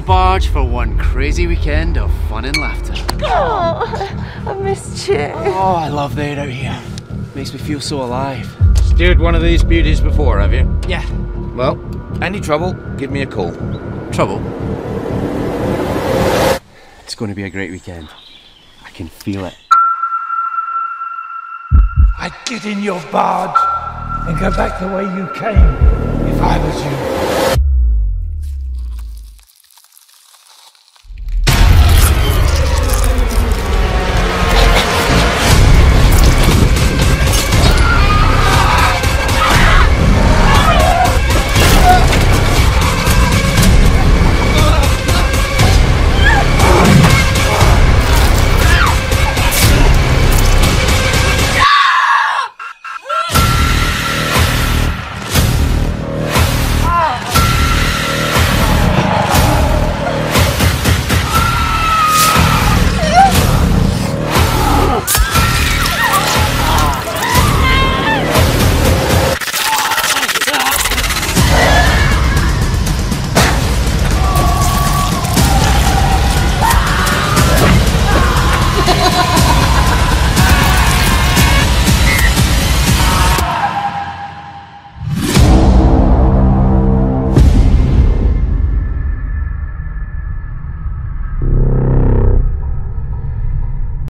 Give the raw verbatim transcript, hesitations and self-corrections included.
barge for one crazy weekend of fun and laughter. Oh, I missed you. Oh, I love the air out here. Makes me feel so alive. Steered one of these beauties before, have you? Yeah. Well, any trouble, give me a call. Trouble? It's going to be a great weekend. I can feel it. I'd get in your barge and go back the way you came if I was you.